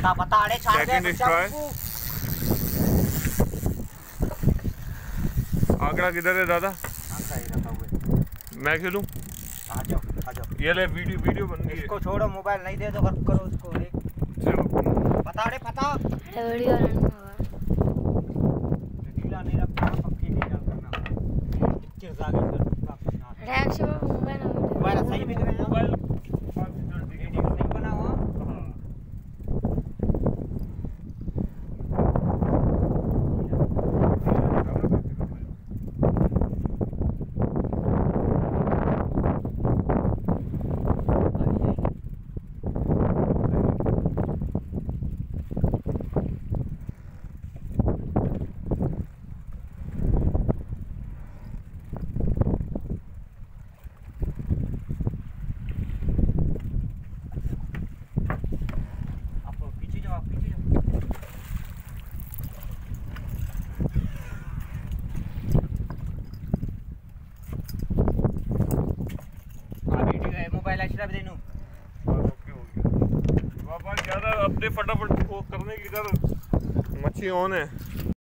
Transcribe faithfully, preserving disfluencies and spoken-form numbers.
पता पता अरे छाड़ दे बच्चा को। आंकड़ा किधर है दादा? आंकड़ा ही रखा हुआ है। मैं खेलूं? आ जाओ आ जाओ। ये ले वीडियो वीडियो बन गई है। इसको छोड़ो, मोबाइल नहीं दे दो, करो उसको एक। पता अरे पता वीडियो रन होगा। ढीला नहीं रखना, पक्की ढीला करना। चिर जागे कर रैक से मोबाइल मोबाइल सही बिक रहे हैं। मोबाइल नहीं बना हुआ। मोबाइल एक्स्ट्रा भी देनू। ओके हो गया बाबा, ज्यादा अपने फटाफट वो करने की कर, मच्छी ऑन है।